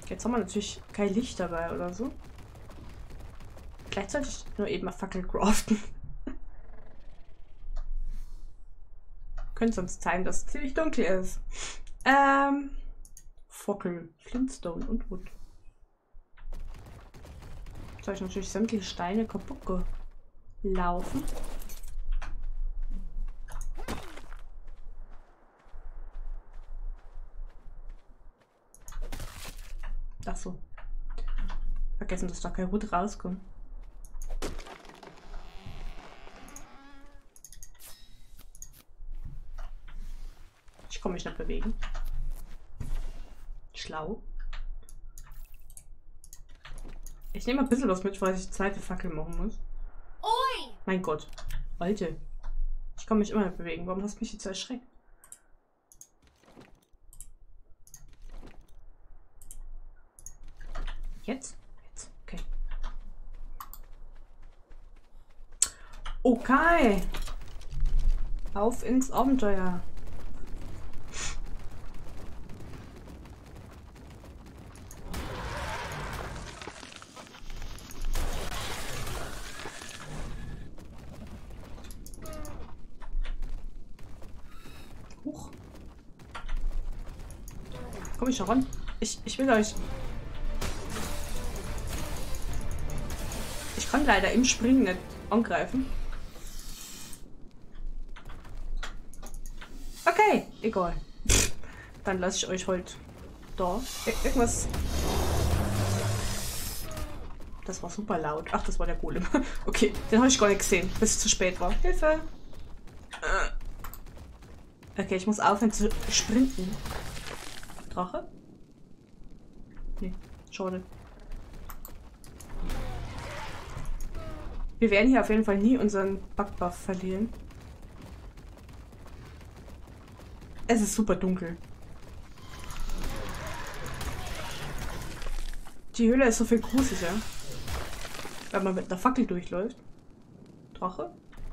Jetzt haben wir natürlich kein Licht dabei oder so. Vielleicht sollte ich nur eben mal Fackel craften. Könnte sonst sein, dass es ziemlich dunkel ist. Fackel, Flintstone und Wood. Jetzt habe ich natürlich sämtliche Steine kaputt gelaufen. Ach so. Vergessen, dass da kein Wood rauskommt. Ich komme mich nicht bewegen. Schlau. Ich nehme ein bisschen was mit, weil ich die zweite Fackel machen muss. Oi! Mein Gott. Alte. Ich kann mich immer nicht bewegen. Warum hast du mich jetzt so erschreckt? Jetzt? Jetzt. Okay. Okay. Auf ins Abenteuer. Huch. Komm ich schon ran? Ich will euch. Ich kann leider im Springen nicht angreifen. Okay, egal. Dann lasse ich euch heute da. Irgendwas. Das war super laut. Ach, das war der Golem. Okay, den habe ich gar nicht gesehen, bis es zu spät war. Hilfe! Okay, ich muss aufhören zu sprinten. Drache? Nee, schade. Wir werden hier auf jeden Fall nie unseren Bugbuff verlieren. Es ist super dunkel. Die Höhle ist so viel gruseliger. Wenn man mit einer Fackel durchläuft. Drache?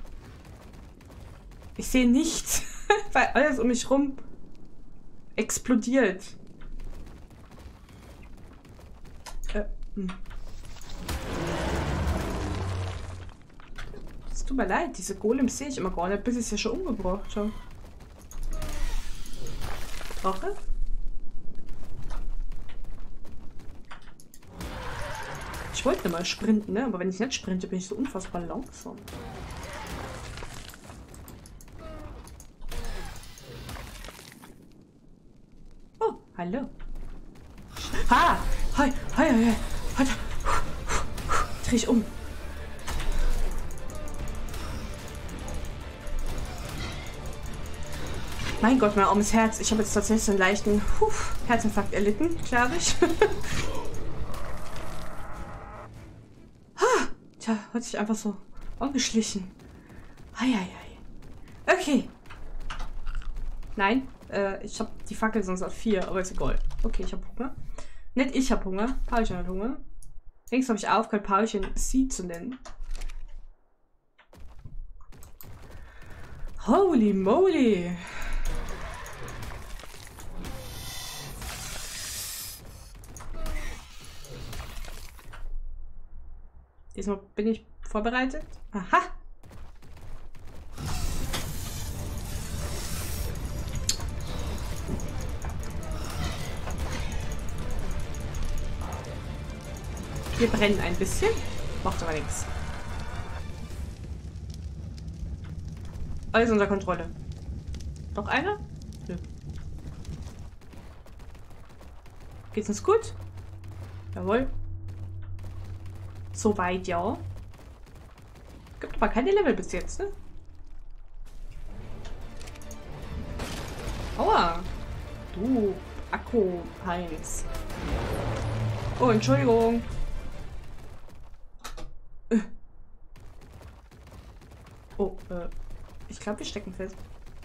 Ich sehe nichts, weil alles um mich rum explodiert. Es tut mir leid, diese Golems sehe ich immer gar nicht, bis ich sie schon umgebracht habe. Drache? Ich wollte mal sprinten, ne? Aber wenn ich nicht sprinte, bin ich so unfassbar langsam. Oh, hallo. Ha! Hi, hi, hi, hi. Dreh ich um. Mein Gott, mein armes Herz. Ich habe jetzt tatsächlich einen leichten Herzinfarkt erlitten, glaube ich. Tja, hat sich einfach so angeschlichen. Eieiei. Okay. Nein, ich habe die Fackel sonst auf 4, aber ist egal. Okay, ich habe Hunger. Nicht ich habe Hunger. Paulchen hat Hunger. Längst habe ich aufgehört, Paulchen sie zu nennen. Holy moly. Diesmal bin ich vorbereitet. Aha! Wir brennen ein bisschen. Macht aber nichts. Alles unter Kontrolle. Noch einer? Nö. Geht's uns gut? Jawohl. Soweit, ja. Gibt aber keine Level bis jetzt, ne? Aua. Du, Akku, Heinz. Oh, Entschuldigung. Oh, ich glaube, wir stecken fest.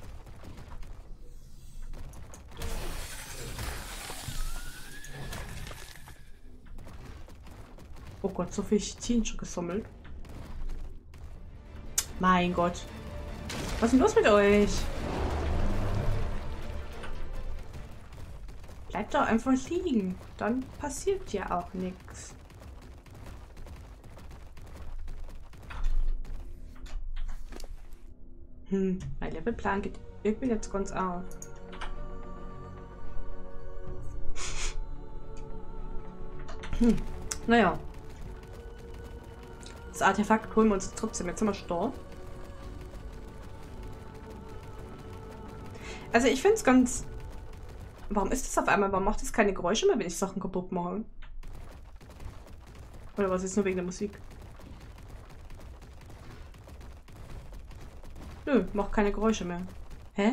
Oh Gott, so viel Chitin schon gesammelt. Mein Gott. Was ist denn los mit euch? bleibt doch einfach liegen. Dann passiert ja auch nichts. Mein Levelplan geht irgendwie jetzt ganz auf. Naja. Das Artefakt holen wir uns trotzdem. Jetzt sind wir starr. Also ich finde es ganz... Warum ist das auf einmal? Warum macht das keine Geräusche mehr, wenn ich Sachen kaputt mache? Oder was ist nur wegen der Musik? Nö, macht keine Geräusche mehr. Hä?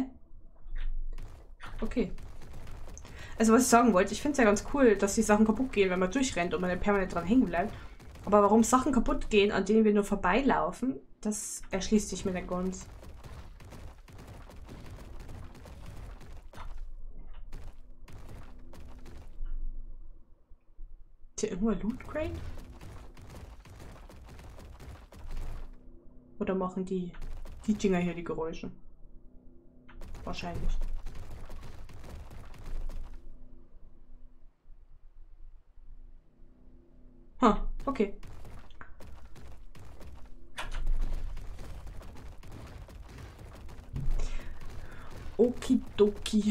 Okay. Also was ich sagen wollte, ich finde es ja ganz cool, dass die Sachen kaputt gehen, wenn man durchrennt und man dann permanent dran hängen bleibt. Aber warum Sachen kaputt gehen, an denen wir nur vorbeilaufen, das erschließt sich mir nicht ganz. Ist hier irgendwo ein Loot Crate? Oder machen die Dinger hier die Geräusche? Wahrscheinlich. Okay. Okidoki.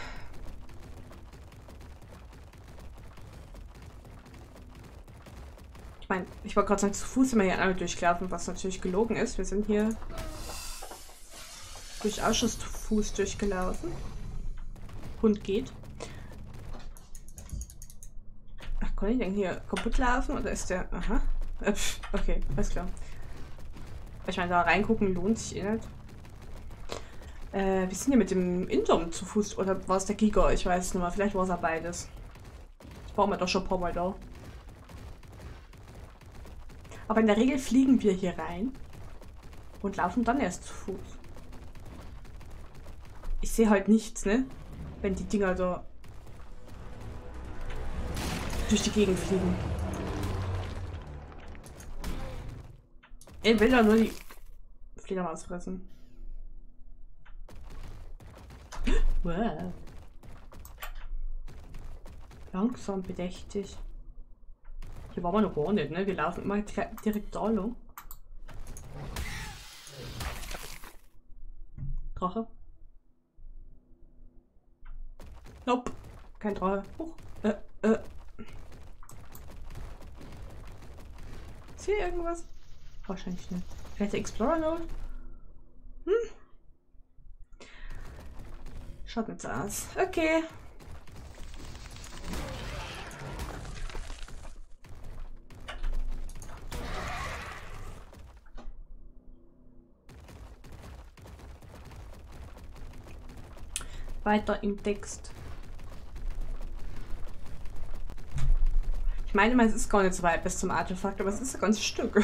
Ich meine, ich wollte gerade sagen, zu Fuß sind wir hier alle durchgelaufen, was natürlich gelogen ist. Wir sind hier durchaus schon zu Fuß durchgelaufen. Hund geht. Ach, kann ich denn hier kaputt laufen oder ist der... Aha. Okay, alles klar. Ich meine, da reingucken lohnt sich eh nicht. Wir sind hier mit dem Indom zu Fuß. Oder war es der Giga? Ich weiß nicht mehr. Vielleicht war es ja beides. Das waren wir doch schon ein paar Mal da. Aber in der Regel fliegen wir hier rein. Und laufen dann erst zu Fuß. Ich sehe halt nichts, ne? Wenn die Dinger da durch die Gegend fliegen. Ich will da nur die Fledermaus fressen. Wow. Langsam, bedächtig. Hier waren wir noch gar nicht, ne? Wir laufen immer direkt da lang. Drache. Nope. Kein Drache. Huch. Ist hier irgendwas? Wahrscheinlich nicht. Vielleicht der Explorer Note? Schaut nicht so aus. Okay. Weiter im Text. Ich meine, es ist gar nicht so weit bis zum Artefakt, aber es ist ein ganzes Stück.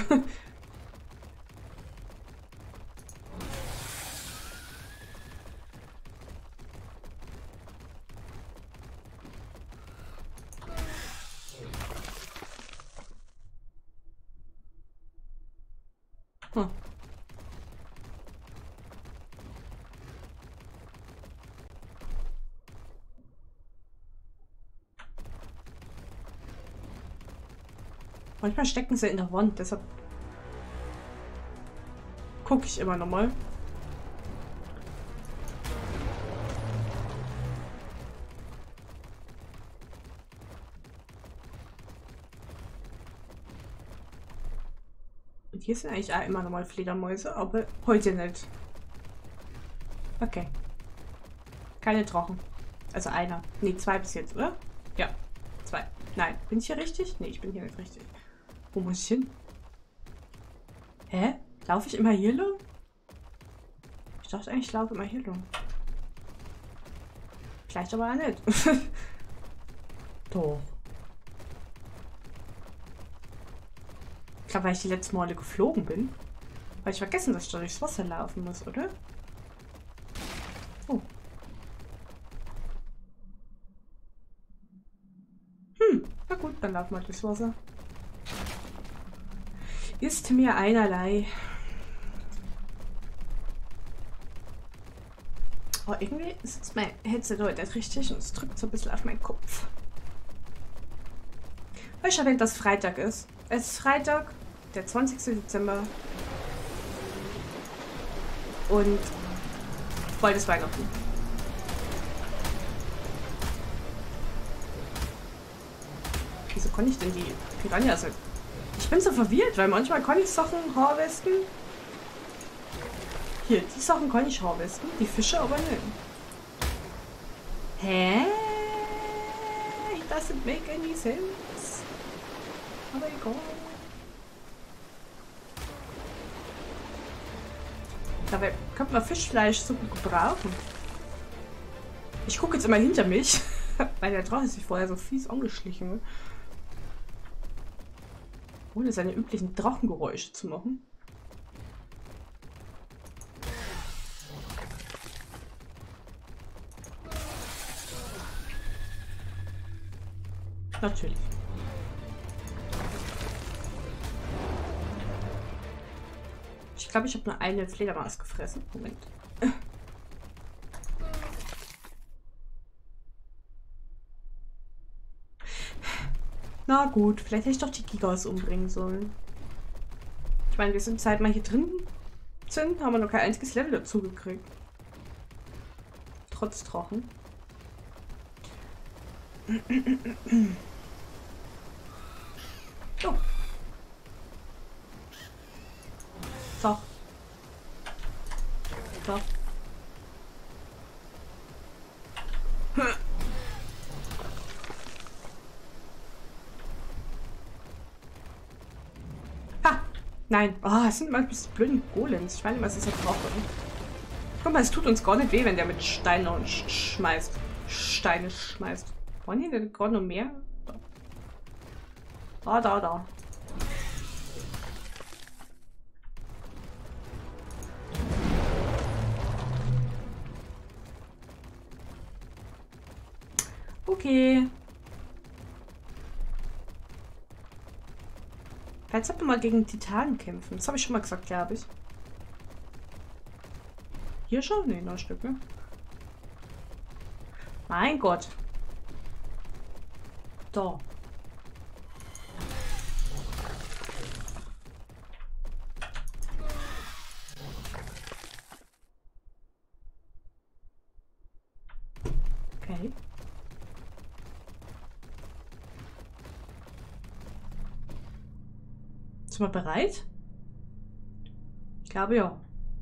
Manchmal stecken sie in der Wand, deshalb gucke ich immer nochmal. Und hier sind eigentlich auch immer nochmal Fledermäuse, aber heute nicht. Okay. Keine Drachen. Also einer. Ne, 2 bis jetzt, oder? Ja, 2. Nein, bin ich hier richtig? Ne, ich bin hier nicht richtig. Wo muss ich hin? Hä? Laufe ich immer hier lang? Ich dachte eigentlich, ich laufe immer hier lang. Vielleicht aber auch nicht. Doch. Ich glaube, weil ich die letzten Male geflogen bin. Weil ich vergessen, dass ich da durchs Wasser laufen muss, oder? Oh. Na gut, dann laufen wir durchs Wasser. Ist mir einerlei. Oh, irgendwie sitzt mein Headset heute nicht richtig und es drückt so ein bisschen auf meinen Kopf. Ich erwähnt, dass Freitag ist. Es ist Freitag, der 20. Dezember. Und bald ist Weihnachten. Wieso kann ich denn die Piranhas? Ich bin so verwirrt, weil manchmal kann ich Sachen harvesten. Hier, die Sachen kann ich harvesten, die Fische aber nicht. Hä? It doesn't make any sense. Aber egal. Dabei könnte man Fischfleisch so gut gebrauchen. Ich gucke jetzt immer hinter mich, weil der Drache sich vorher so fies angeschlichen hat. Ohne seine üblichen Drachengeräusche zu machen. Natürlich. Ich glaube, ich habe nur eine Fledermaus gefressen. Moment. Na gut, vielleicht hätte ich doch die Gigas umbringen sollen. Ich meine, wir sind seit wir hier drin sind, haben wir noch kein einziges Level dazu gekriegt. Trotz Drachen. Oh. So. So. Ha! Nein. Oh, es sind manchmal so blöde Golems. Ich meine, was ist jetzt drauf? Guck mal, es tut uns gar nicht weh, wenn der mit Steinen schmeißt. Steine schmeißt. Wollen die denn gerade noch mehr? Da. Okay. Jetzt sollten wir mal gegen Titanen kämpfen. Das habe ich schon mal gesagt, glaube ich. Hier schon? Ne, noch ein Stück, ne? Mein Gott. Da. Okay. Sind wir bereit? Ich glaube ja.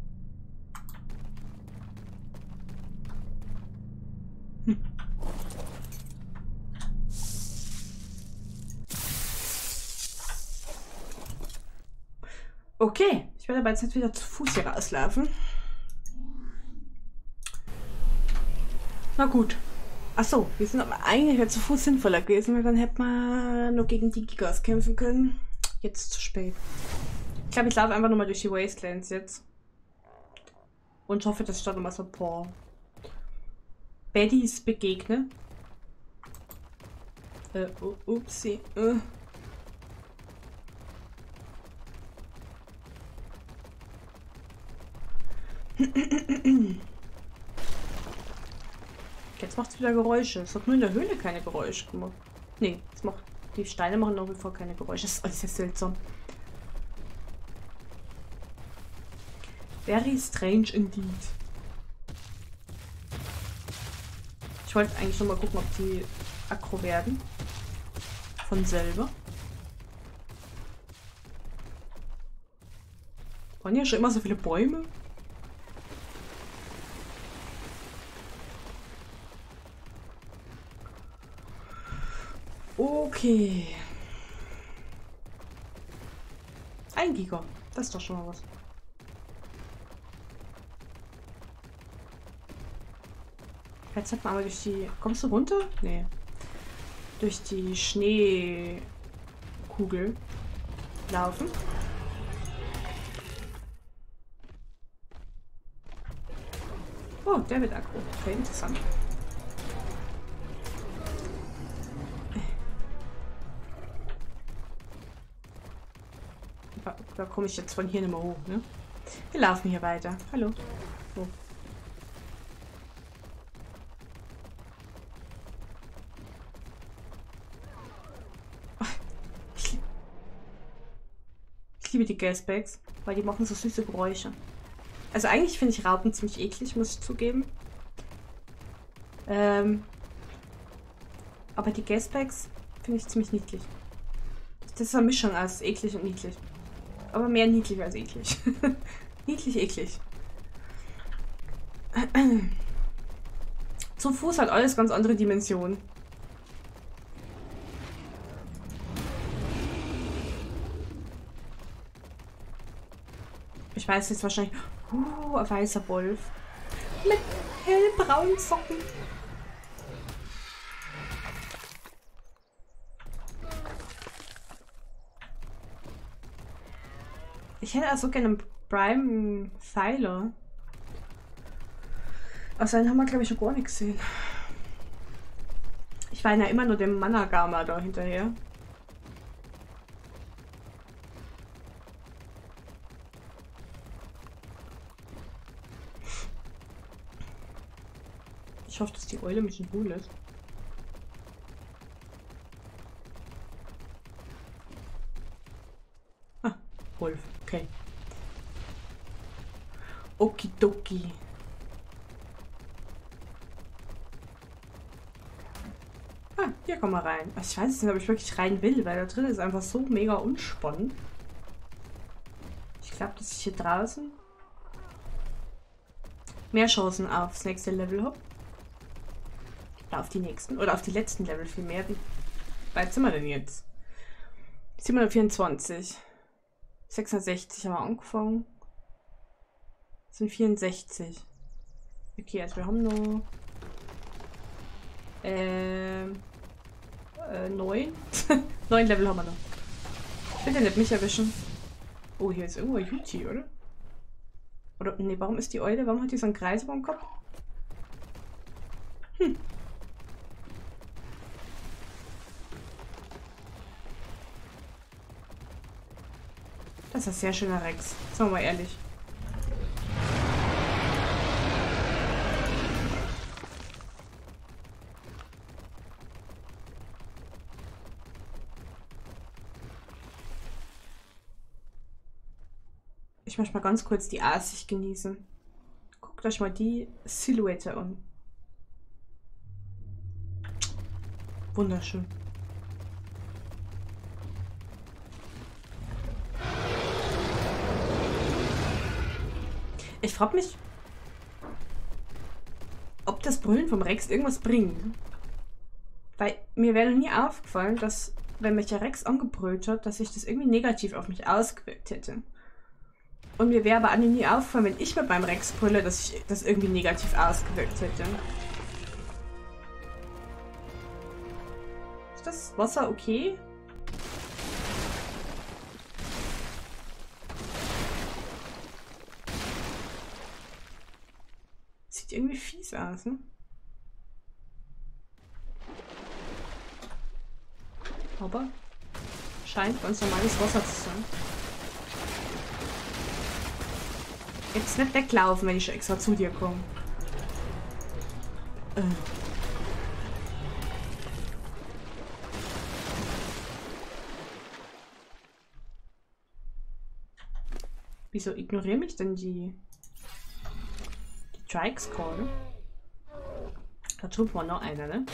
Okay, ich werde aber jetzt wieder zu Fuß hier rauslaufen. Na gut. Achso, wir sind aber eigentlich zu Fuß sinnvoller gewesen, weil dann hätte man nur gegen die Gigas kämpfen können. Jetzt zu spät. Ich glaube, ich laufe einfach nochmal durch die Wastelands jetzt. Und hoffe, dass ich da nochmal so ein paar Baddies begegne. Upsi. Jetzt macht es wieder Geräusche. Es hat nur in der Höhle keine Geräusche gemacht. Nee, es macht, die Steine machen nach wie vor keine Geräusche. Das ist alles sehr seltsam. Very strange indeed. Ich wollte eigentlich noch mal gucken, ob die aggro werden. Von selber. Waren hier schon immer so viele Bäume? Okay. 1 Giga. Das ist doch schon mal was. Jetzt hat man aber durch die... Kommst du runter? Nee. Durch die Schneekugel laufen. Oh, der wird aggro. Okay, interessant. Da komme ich jetzt von hier nicht mehr hoch, ne? Wir laufen hier weiter. Hallo. Oh. Ich liebe die Gasbags, weil die machen so süße Geräusche. Also eigentlich finde ich Raupen ziemlich eklig, muss ich zugeben. Aber die Gasbags finde ich ziemlich niedlich. Das ist eine Mischung aus eklig und niedlich. Aber mehr niedlich als eklig. Niedlich, eklig. Zu Fuß hat alles ganz andere Dimensionen. Ich weiß jetzt wahrscheinlich... ein weißer Wolf. Mit hellbraunen Socken. Ich hätte also gerne einen Prime Pfeiler. Aus einen haben wir, glaube ich, schon gar nicht gesehen. Ich war ja immer nur dem Managama da hinterher. Ich hoffe, dass die Eule mich in Ruhe lässt. Ah, Wolf. Okay. Okidoki. Ah, hier kommen wir rein. Ich weiß jetzt nicht, ob ich wirklich rein will, weil da drin ist einfach so mega unspannend. Ich glaube, dass ich hier draußen mehr Chancen aufs nächste Level habe. Oder auf die nächsten. Oder auf die letzten Level vielmehr. Wie weit sind wir denn jetzt? 724. 660 haben wir angefangen. Das sind 64. Okay, also wir haben noch 9. 9 Level haben wir noch. Bitte nicht mich erwischen. Oh, hier ist irgendwo ein Yuti, oder? Oder, nee, warum ist die Eule? Warum hat die so einen Kreis über dem Kopf? Hm. Das ist ein sehr schöner Rex. Sagen wir mal ehrlich. Ich möchte mal ganz kurz die Aussicht genießen. Guckt euch mal die Silhouette an. Wunderschön. Ich frage mich, ob das Brüllen vom Rex irgendwas bringt. Weil mir wäre noch nie aufgefallen, dass, wenn mich der Rex angebrüllt hat, dass sich das irgendwie negativ auf mich ausgewirkt hätte. Und mir wäre aber auch nie aufgefallen, wenn ich mit meinem Rex brülle, dass sich das irgendwie negativ ausgewirkt hätte. Ist das Wasser okay? Sieht irgendwie fies aus, ne? Aber scheint ganz normales Wasser zu sein. Jetzt nicht weglaufen, wenn ich schon extra zu dir komme. Wieso ignorieren mich denn die Trikes Call? Da tut man noch einer, ne?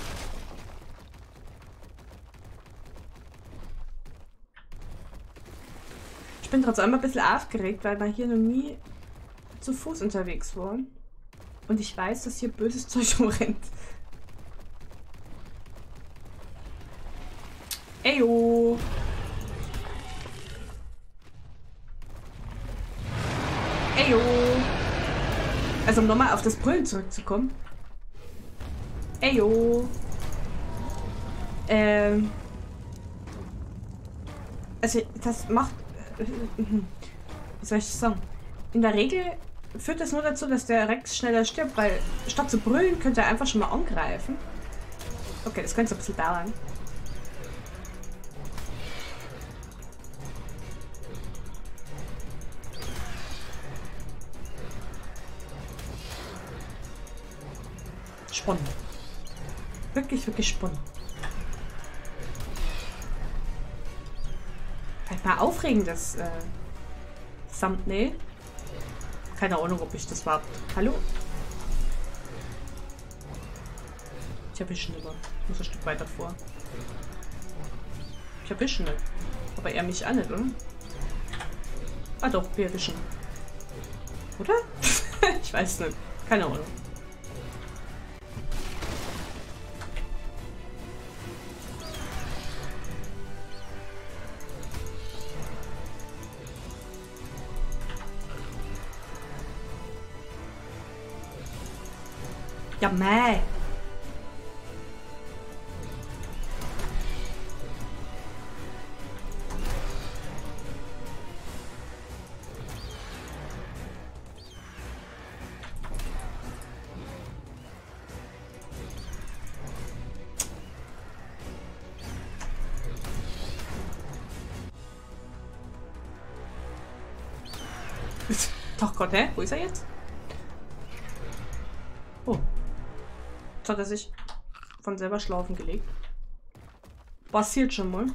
Ich bin trotzdem ein bisschen aufgeregt, weil wir hier noch nie zu Fuß unterwegs waren. Und ich weiß, dass hier böses Zeug rumrennt. Eyo! Eyo! Also um nochmal auf das Brüllen zurückzukommen. Eyo! Also das macht... wie soll ich das sagen? In der Regel führt das nur dazu, dass der Rex schneller stirbt, weil statt zu brüllen könnte er einfach schon mal angreifen. Okay, das könnte so ein bisschen dauern. Spannend. Wirklich, wirklich spannend. Vielleicht mal aufregendes Thumbnail. Keine Ahnung, ob ich das war. Hallo? Ich erwische ihn immer. Ich muss ein Stück weiter vor. Ich erwische ihn nicht. Aber er mich auch nicht, oder? Ah doch, wir erwischen. Oder? Ich weiß nicht. Keine Ahnung. Ja, meh. Doch Gott, hä? Wo ist er jetzt? Oh. Jetzt hat er sich von selber schlafen gelegt. Passiert schon mal.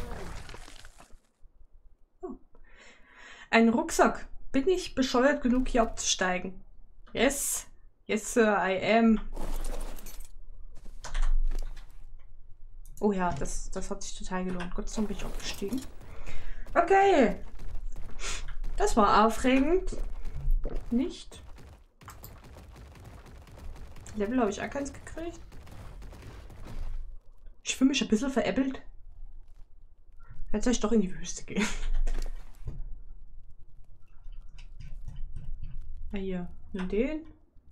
Oh. Ein Rucksack. Bin ich bescheuert genug, hier abzusteigen? Yes. Yes, sir, I am. Oh ja, das hat sich total gelohnt. Gott sei Dank bin ich abgestiegen. Okay. Das war aufregend. Nicht. Level habe ich auch keins gekriegt. Ich fühle mich ein bisschen veräppelt. Jetzt soll ich doch in die Wüste gehen. Ah, hier. Nimm den.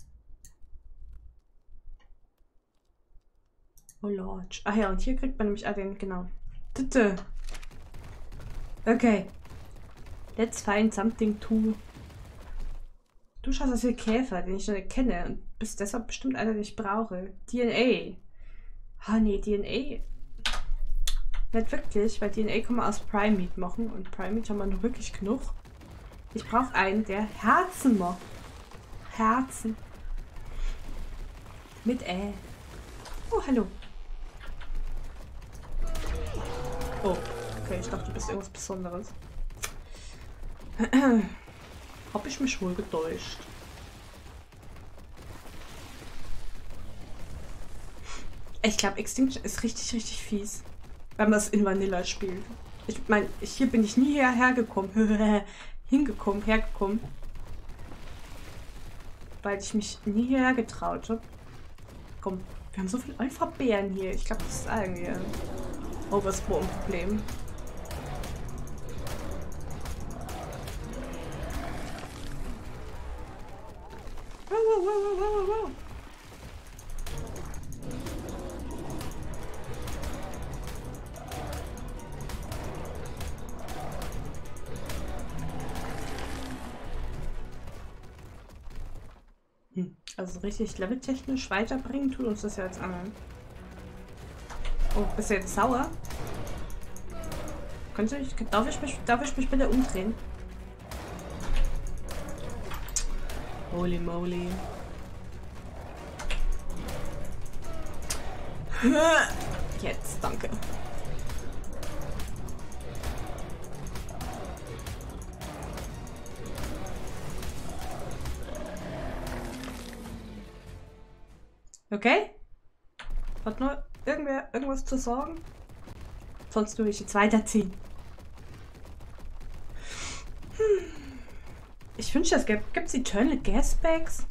Oh Lord. Ach ja, und hier kriegt man nämlich auch den, genau. Bitte. Okay. Let's find something to. Du schaust aus wie Käfer, den ich noch nicht kenne und bist deshalb bestimmt einer, den ich brauche. DNA. Ah nee, DNA. Nicht wirklich, weil DNA kann man aus Primate machen und Primate haben wir noch wirklich genug. Ich brauche einen, der Herzen macht. Herzen. Mit Oh, hallo. Oh, okay, ich dachte, du bist irgendwas Besonderes. Hab ich mich wohl getäuscht. Ich glaube, Extinction ist richtig, richtig fies, wenn man es in Vanilla spielt. Ich meine, hier bin ich nie hergekommen. Hergekommen. Weil ich mich nie hierher getraut habe. Komm, wir haben so viele Alpha-Bären hier. Ich glaube, das ist irgendwie ein Overspawn-Problem. Wow. Also richtig leveltechnisch weiterbringen tut uns das ja jetzt an. Oh, bist du jetzt sauer? Darf ich mich bitte umdrehen? Holy moly. Jetzt, danke. Okay? Hat nur irgendwer irgendwas zu sagen? Sonst würde ich jetzt weiterziehen. Ich wünschte, es gibt es Eternal Gasbacks?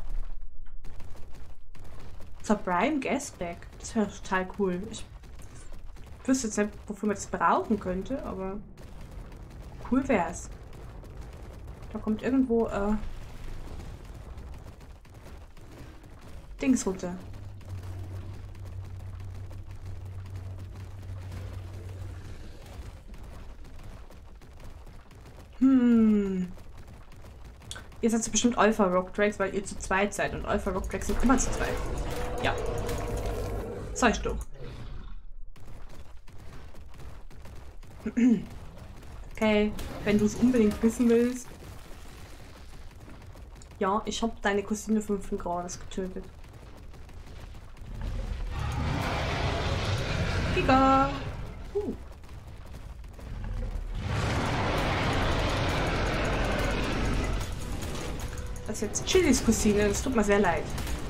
Zur Prime Gasback. Das wäre total cool. Ich wüsste jetzt nicht, wofür man das brauchen könnte, aber cool wär's. Da kommt irgendwo Dings runter. Ihr seid bestimmt Alpha Rock Drakes, weil ihr zu zweit seid und Alpha Rock Drakes sind immer zu zweit. Ja. Sag ich doch. Okay, wenn du es unbedingt wissen willst. Ja, ich habe deine Cousine 5. Grades getötet. Giga! Das ist jetzt Chilis Cousine. Das tut mir sehr leid.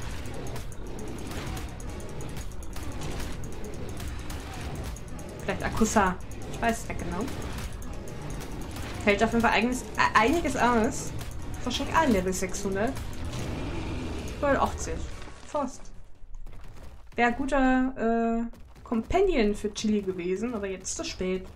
Vielleicht Akusa. Ich weiß es nicht genau. Hält auf jeden Fall einiges aus. Wahrscheinlich auch Level 600. Level 80. Fast. Wäre ein guter Companion für Chili gewesen, aber jetzt ist es spät.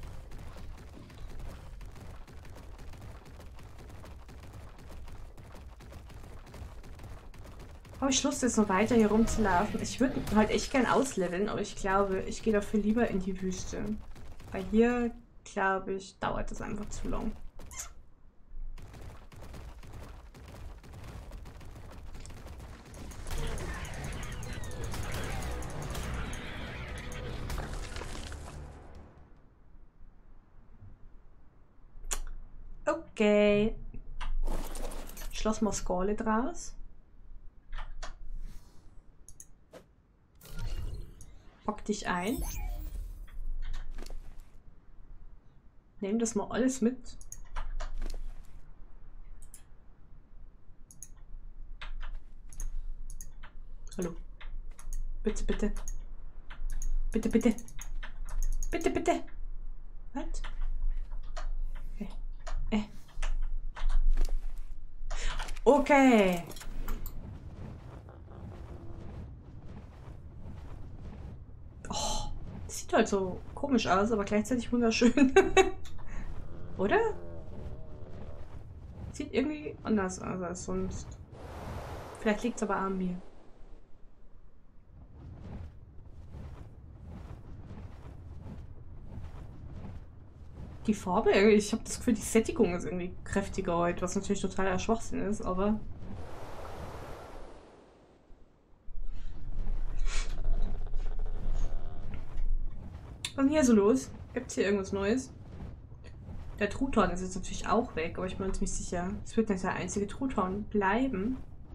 Habe ich Lust, jetzt noch weiter hier rumzulaufen? Ich würde halt echt gern ausleveln, aber ich glaube, ich gehe dafür lieber in die Wüste. Weil hier, glaube ich, dauert das einfach zu lang. Okay. Schloss mal Scarlet raus. Pack dich ein. Nehm das mal alles mit. Hallo. Bitte, bitte. Bitte, bitte. Bitte, bitte. Was? Okay. Oh, das sieht halt so komisch aus, aber gleichzeitig wunderschön. Oder? Sieht irgendwie anders aus als sonst. Vielleicht liegt es aber an mir. Die Farbe, ich habe das Gefühl, die Sättigung ist irgendwie kräftiger heute, was natürlich totaler Schwachsinn ist, aber... Was ist denn hier so los? Gibt es hier irgendwas Neues? Der Truthahn ist jetzt natürlich auch weg, aber ich bin mir ziemlich sicher, es wird nicht der einzige Truthahn bleiben.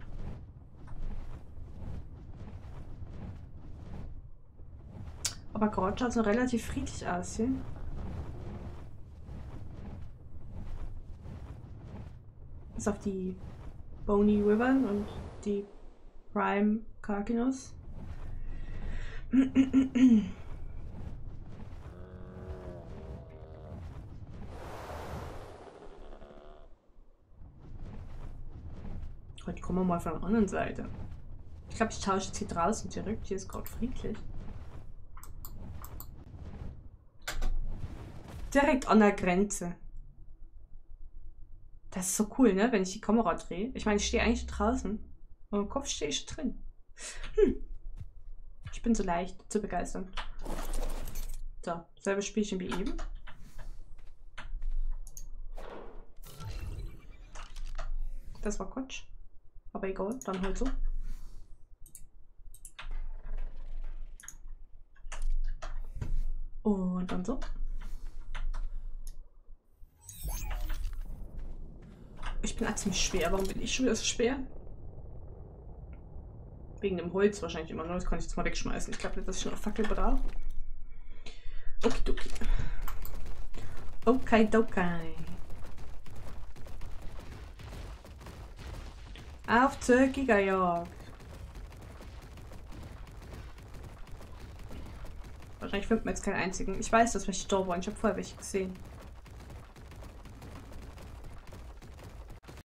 Aber gerade schaut es noch relativ friedlich aus hier. Bis auf die Bony Wyvern und die Prime Carcinos. Heute kommen wir mal von der anderen Seite. Ich glaube, ich tausche jetzt hier draußen zurück. Hier ist gerade friedlich. Direkt an der Grenze. Das ist so cool, ne? Wenn ich die Kamera drehe. Ich meine, ich stehe eigentlich draußen. Und im Kopf stehe ich drin. Ich bin so leicht zu begeistern. So, selbes Spielchen wie eben. Das war Quatsch. Aber egal, dann halt so. Und dann so. Ich bin ziemlich schwer. Warum bin ich schon wieder so schwer? Wegen dem Holz wahrscheinlich immer noch. Das kann ich jetzt mal wegschmeißen. Ich glaube nicht, dass ich noch Fackel brauche. Okidoki. Okay. Auf zur Gigajagd. Wahrscheinlich findet man jetzt keinen einzigen. Ich weiß, dass welche da waren. Ich habe vorher welche gesehen.